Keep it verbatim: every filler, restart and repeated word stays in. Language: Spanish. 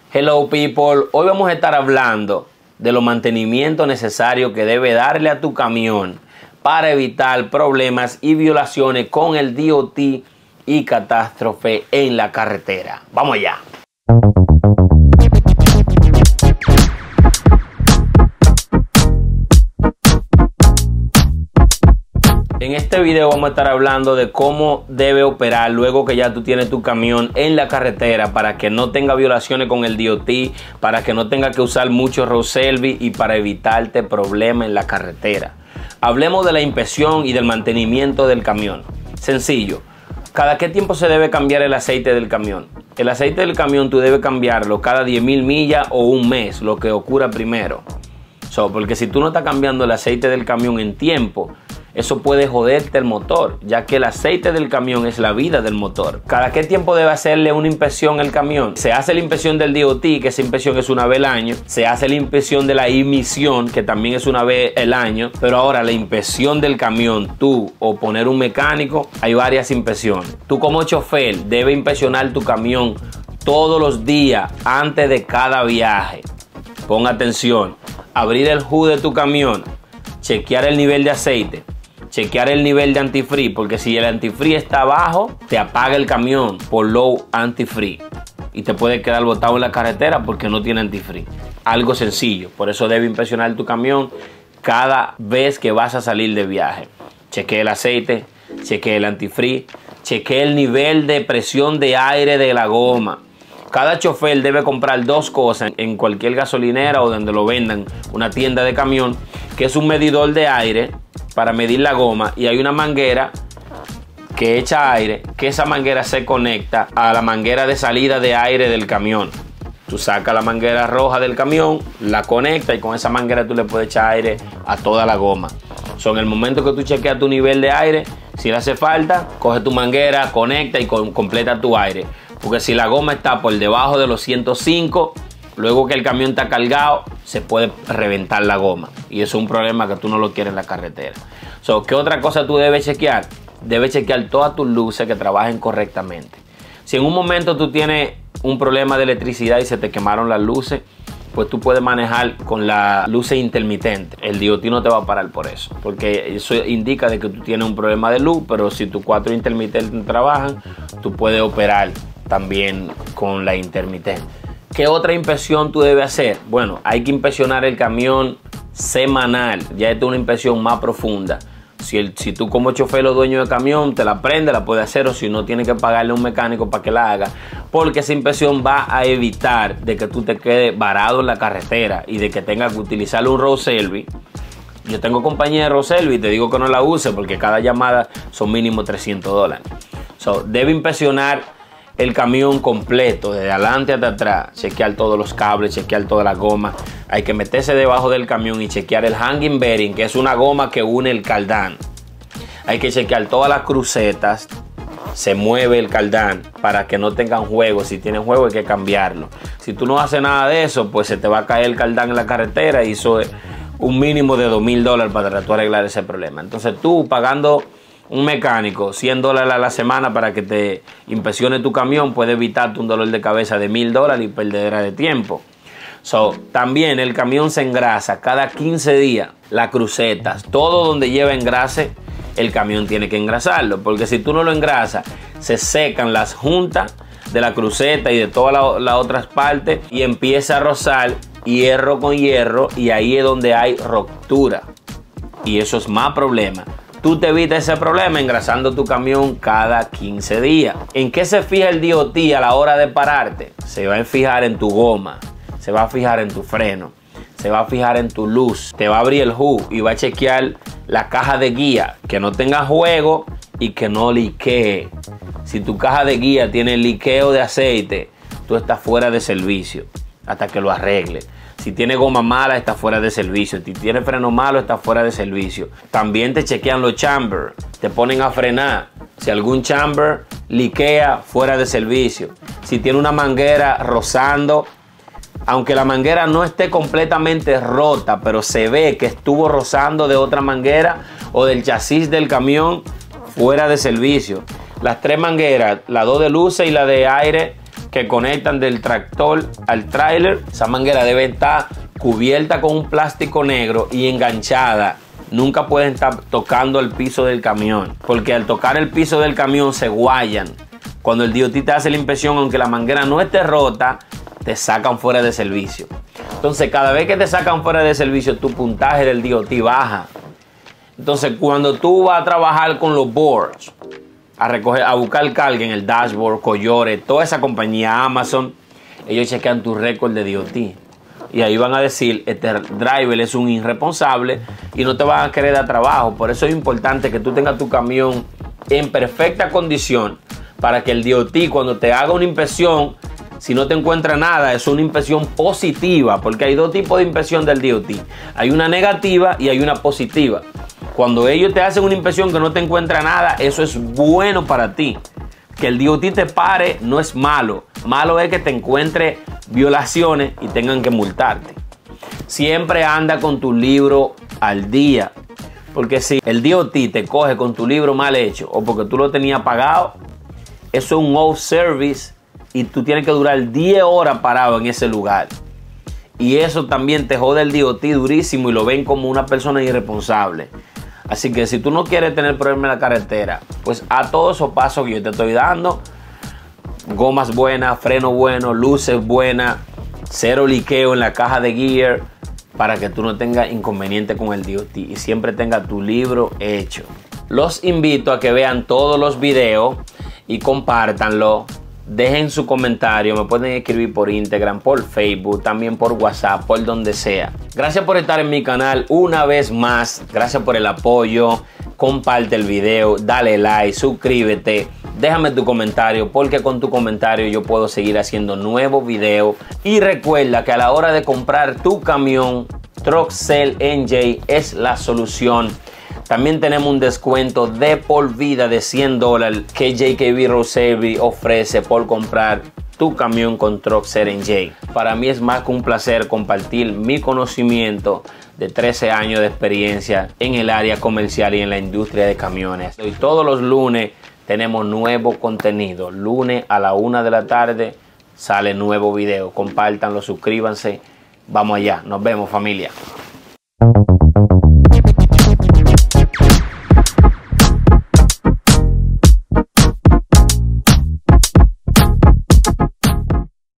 Hello people, hoy vamos a estar hablando de los mantenimientos necesarios que debe darle a tu camión para evitar problemas y violaciones con el D O T y catástrofe en la carretera. Vamos allá. En este video vamos a estar hablando de cómo debe operar luego que ya tú tienes tu camión en la carretera para que no tenga violaciones con el D O T, para que no tenga que usar mucho road service y para evitarte problemas en la carretera. Hablemos de la inspección y del mantenimiento del camión. Sencillo. ¿Cada qué tiempo se debe cambiar el aceite del camión? El aceite del camión tú debes cambiarlo cada diez mil millas o un mes, lo que ocurra primero. So, porque si tú no estás cambiando el aceite del camión en tiempo, eso puede joderte el motor, ya que el aceite del camión es la vida del motor. ¿Cada qué tiempo debe hacerle una inspección al camión? Se hace la inspección del D O T, que esa inspección es una vez al año. Se hace la inspección de la emisión, que también es una vez al año. Pero ahora la inspección del camión, tú o poner un mecánico, hay varias inspecciones. Tú como chofer debes inspeccionar tu camión todos los días antes de cada viaje. Pon atención. Abrir el hood de tu camión, chequear el nivel de aceite, chequear el nivel de antifreeze, porque si el antifreeze está bajo, te apaga el camión por low antifreeze y te puede quedar botado en la carretera porque no tiene antifreeze. Algo sencillo, por eso debes inspeccionar tu camión cada vez que vas a salir de viaje. Chequea el aceite, chequea el antifreeze, chequea el nivel de presión de aire de la goma. Cada chofer debe comprar dos cosas en cualquier gasolinera o donde lo vendan, una tienda de camión, que es un medidor de aire para medir la goma, y hay una manguera que echa aire, que esa manguera se conecta a la manguera de salida de aire del camión. Tú sacas la manguera roja del camión, la conectas y con esa manguera tú le puedes echar aire a toda la goma. So, en el momento que tú chequeas tu nivel de aire, si le hace falta, coge tu manguera, conecta y con, completa tu aire. Porque si la goma está por debajo de los ciento cinco, luego que el camión está cargado, se puede reventar la goma. Y eso es un problema que tú no lo quieres en la carretera. So, ¿qué otra cosa tú debes chequear? Debes chequear todas tus luces que trabajen correctamente. Si en un momento tú tienes un problema de electricidad y se te quemaron las luces, pues tú puedes manejar con las luces intermitentes. El D O T no te va a parar por eso, porque eso indica de que tú tienes un problema de luz, pero si tus cuatro intermitentes trabajan, tú puedes operar también con la intermitente. ¿Qué otra inspección tú debes hacer? Bueno, hay que inspeccionar el camión semanal. Ya esta es una inspección más profunda. Si, el, si tú como chofer o dueño de camión te la prende, la puede hacer, o si no, tienes que pagarle a un mecánico para que la haga, porque esa inspección va a evitar de que tú te quedes varado en la carretera y de que tengas que utilizar un road service. Yo tengo compañía de road service y te digo que no la use porque cada llamada son mínimo trescientos dólares. So, debe inspeccionar el camión completo, desde adelante hasta atrás, chequear todos los cables, chequear toda la goma. Hay que meterse debajo del camión y chequear el hanging bearing, que es una goma que une el cardán. Hay que chequear todas las crucetas, se mueve el cardán para que no tengan juego. Si tienen juego hay que cambiarlo. Si tú no haces nada de eso, pues se te va a caer el cardán en la carretera y eso es un mínimo de dos mil dólares para tú arreglar ese problema. Entonces tú pagando un mecánico cien dólares a la semana para que te inspeccione tu camión puede evitarte un dolor de cabeza de mil dólares y perdedera de tiempo. So, también el camión se engrasa cada quince días. Las crucetas, todo donde lleva engrase, el camión tiene que engrasarlo, porque si tú no lo engrasas, se secan las juntas de la cruceta y de todas las la otras partes y empieza a rozar hierro con hierro, y ahí es donde hay ruptura, y eso es más problema. Tú te evitas ese problema engrasando tu camión cada quince días. ¿En qué se fija el D O T a la hora de pararte? Se va a fijar en tu goma, se va a fijar en tu freno, se va a fijar en tu luz, te va a abrir el hood y va a chequear la caja de guía, que no tenga juego y que no liquee. Si tu caja de guía tiene liqueo de aceite, tú estás fuera de servicio hasta que lo arregle. Si tiene goma mala, está fuera de servicio. Si tiene freno malo, está fuera de servicio. También te chequean los chambers. Te ponen a frenar. Si algún chamber liquea, fuera de servicio. Si tiene una manguera rozando, aunque la manguera no esté completamente rota, pero se ve que estuvo rozando de otra manguera o del chasis del camión, fuera de servicio. Las tres mangueras, la dos de luces y la de aire, que conectan del tractor al tráiler. Esa manguera debe estar cubierta con un plástico negro y enganchada. Nunca pueden estar tocando el piso del camión, porque al tocar el piso del camión se guayan. Cuando el D O T te hace la inspección, aunque la manguera no esté rota, te sacan fuera de servicio. Entonces, cada vez que te sacan fuera de servicio, tu puntaje del D O T baja. Entonces, cuando tú vas a trabajar con los boards, a recoger, a buscar carga en el dashboard, Coyore, toda esa compañía, Amazon, ellos chequean tu récord de D O T. Y ahí van a decir, este driver es un irresponsable y no te van a querer dar trabajo. Por eso es importante que tú tengas tu camión en perfecta condición para que el D O T, cuando te haga una inspección, si no te encuentra nada, es una inspección positiva, porque hay dos tipos de inspección del D O T. Hay una negativa y hay una positiva. Cuando ellos te hacen una inspección que no te encuentra nada, eso es bueno para ti. Que el D O T te pare no es malo. Malo es que te encuentre violaciones y tengan que multarte. Siempre anda con tu libro al día. Porque si el D O T te coge con tu libro mal hecho o porque tú lo tenías pagado, eso es un off service y tú tienes que durar diez horas parado en ese lugar. Y eso también te jode el D O T durísimo y lo ven como una persona irresponsable. Así que si tú no quieres tener problemas en la carretera, pues a todos esos pasos que yo te estoy dando, gomas buenas, freno bueno, luces buenas, cero liqueo en la caja de gear, para que tú no tengas inconveniente con el D O T y siempre tengas tu libro hecho. Los invito a que vean todos los videos y compártanlo. Dejen su comentario, me pueden escribir por Instagram, por Facebook, también por WhatsApp, por donde sea. Gracias por estar en mi canal una vez más. Gracias por el apoyo. Comparte el video, dale like, suscríbete. Déjame tu comentario, porque con tu comentario yo puedo seguir haciendo nuevos videos. Y recuerda que a la hora de comprar tu camión, Truckcell N J es la solución. También tenemos un descuento de por vida de cien dólares que J K B Road Service ofrece por comprar tu camión con Truckcell N J. Para mí es más que un placer compartir mi conocimiento de trece años de experiencia en el área comercial y en la industria de camiones. Y todos los lunes tenemos nuevo contenido. Lunes a la una de la tarde sale nuevo video. Compártanlo, suscríbanse. Vamos allá. Nos vemos, familia.